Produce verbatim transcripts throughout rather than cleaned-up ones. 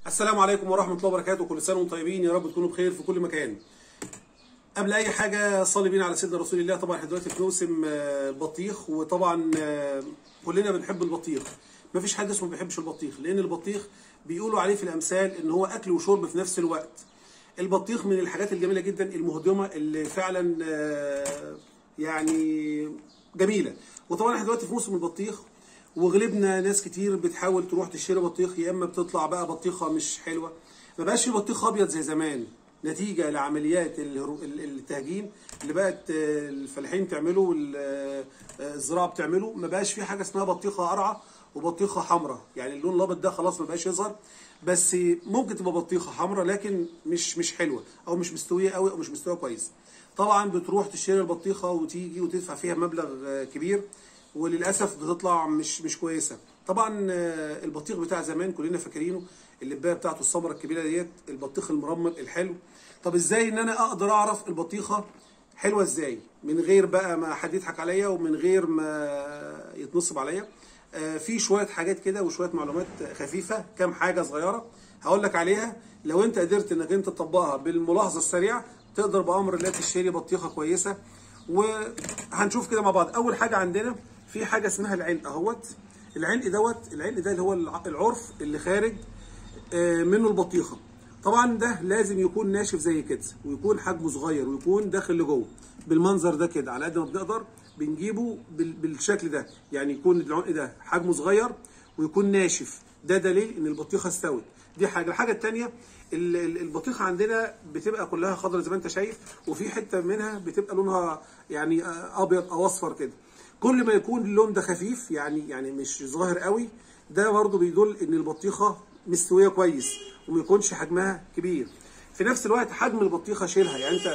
السلام عليكم ورحمة الله وبركاته. كل سنة وانتم طيبين، يا رب تكونوا بخير في كل مكان. قبل أي حاجة صلي بينا على سيدنا رسول الله. طبعا احنا دلوقتي في موسم البطيخ، وطبعا كلنا بنحب البطيخ. مفيش حد اسمه ما بيحبش البطيخ، لأن البطيخ بيقولوا عليه في الأمثال إن هو أكل وشرب في نفس الوقت. البطيخ من الحاجات الجميلة جدا المهضمة اللي فعلا يعني جميلة. وطبعا احنا دلوقتي في موسم البطيخ، وغلبنا ناس كتير بتحاول تروح تشتري بطيخ، يا اما بتطلع بقى بطيخه مش حلوه. ما بقاش في بطيخ ابيض زي زمان نتيجه لعمليات التهجين اللي بقت الفلاحين بتعمله والزراعه بتعمله. ما بقاش في حاجه اسمها بطيخه قرعه وبطيخه حمراء، يعني اللون الابيض ده خلاص ما بقاش يظهر. بس ممكن تبقى بطيخه حمراء لكن مش مش حلوه، او مش مستويه قوي، او مش مستويه كويس. طبعا بتروح تشتري البطيخه وتيجي وتدفع فيها مبلغ كبير، وللاسف بتطلع مش مش كويسه. طبعا البطيخ بتاع زمان كلنا فاكرينه، اللبايه بتاعته الصبره الكبيره ديت، البطيخ المرمل الحلو. طب ازاي ان انا اقدر اعرف البطيخه حلوه ازاي من غير بقى ما حد يضحك عليا ومن غير ما يتنصب عليا؟ في شويه حاجات كده وشويه معلومات خفيفه، كام حاجه صغيره هقول لك عليها. لو انت قدرت انك انت تطبقها بالملاحظه السريعه، تقدر بامر الله تشتري بطيخه كويسه. وهنشوف كده مع بعض. اول حاجه عندنا في حاجه اسمها العلق اهوت. العلق دوت العلق ده اللي هو العرف اللي خارج منه البطيخه. طبعا ده لازم يكون ناشف زي كده، ويكون حجمه صغير، ويكون داخل لجوه بالمنظر ده كده. على قد ما بنقدر بنجيبه بالشكل ده، يعني يكون العلق ده حجمه صغير ويكون ناشف. ده دليل ان البطيخه استوت. دي حاجه. الحاجه الثانيه، البطيخه عندنا بتبقى كلها خضراء زي ما انت شايف، وفي حته منها بتبقى لونها يعني ابيض او اصفر كده. كل ما يكون اللون ده خفيف، يعني يعني مش ظاهر قوي، ده برضو بيدل ان البطيخه مستويه كويس وما يكونش حجمها كبير. في نفس الوقت حجم البطيخه شيلها، يعني انت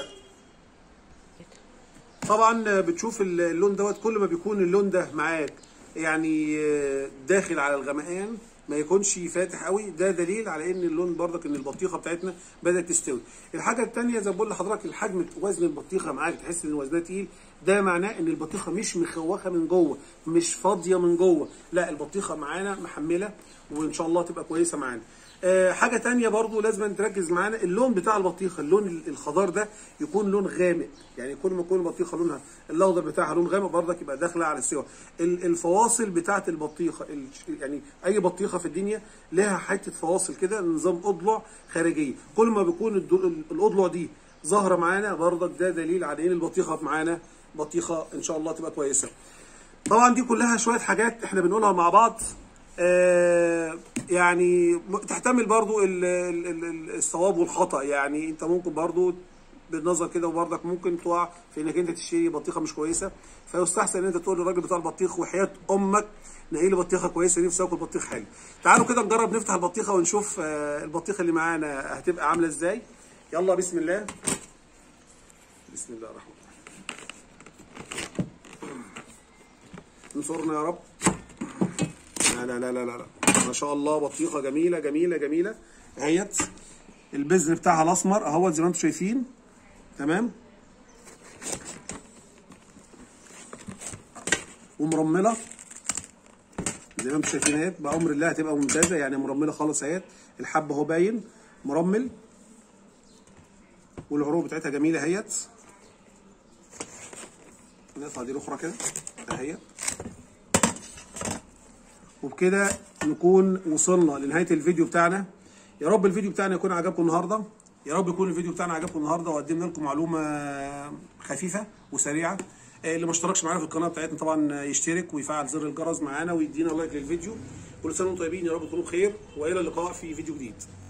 طبعا بتشوف اللون دوت. كل ما بيكون اللون ده معاك يعني داخل على الغمقان، ما يكونش فاتح قوي، ده دليل على ان اللون برضك ان البطيخه بتاعتنا بدات تستوي. الحاجه الثانيه زي ما بقول لحضرتك، الحجم وزن البطيخه معاك تحس ان وزنها تقيل، ده معناه ان البطيخه مش مخوخه من جوه، مش فاضيه من جوه، لا البطيخه معانا محمله، وان شاء الله تبقى كويسه معانا. أه حاجه ثانيه برضو لازم تركز معانا، اللون بتاع البطيخه، اللون الخضار ده يكون لون غامق. يعني كل ما يكون البطيخه لونها الاخضر بتاعها لون غامق، برضك يبقى داخله على السوا. الفواصل بتاعه البطيخه، يعني اي بطيخه في الدنيا لها حته فواصل كده، نظام اضلع خارجيه. كل ما بيكون الاضلع دي ظاهره معانا، برضك ده دليل على ان البطيخه معانا بطيخه ان شاء الله تبقى كويسه. طبعا دي كلها شويه حاجات احنا بنقولها مع بعض، آه يعني تحتمل برضو الصواب والخطا. يعني انت ممكن برضو بالنظر كده، وبرضك ممكن تقع في انك انت تشتري بطيخه مش كويسه. فيستحسن ان انت تقول للراجل بتاع البطيخ وحياه امك نقي لي بطيخه كويسه، نفسي اكل بطيخ حلو. تعالوا كده نجرب نفتح البطيخه ونشوف آه البطيخه اللي معانا هتبقى عامله ازاي. يلا بسم الله. بسم الله الرحمن الرحيم. انصرنا يا رب. لا لا لا لا لا ما شاء الله، بطيخه جميله جميله جميله اهيت. البذر بتاعها الاسمر اهوت زي ما انتم شايفين، تمام، ومرمله زي ما انتم شايفين اهيت. بامر الله هتبقى ممتازه، يعني مرمله خالص اهيت. الحب اهو باين مرمل، والعروق بتاعتها جميله اهيت. نقطع دي الاخرى كده اهيت. وبكده نكون وصلنا لنهايه الفيديو بتاعنا. يا رب الفيديو بتاعنا يكون عجبكم النهارده، يا رب يكون الفيديو بتاعنا عجبكم النهارده، وقدمنا لكم معلومه خفيفه وسريعه. اللي ما اشتركش معانا في القناه بتاعتنا طبعا يشترك ويفعل زر الجرس معانا ويدينا لايك للفيديو. كل سنه وانتم طيبين، يا رب تكونوا بخير، والى اللقاء في فيديو جديد.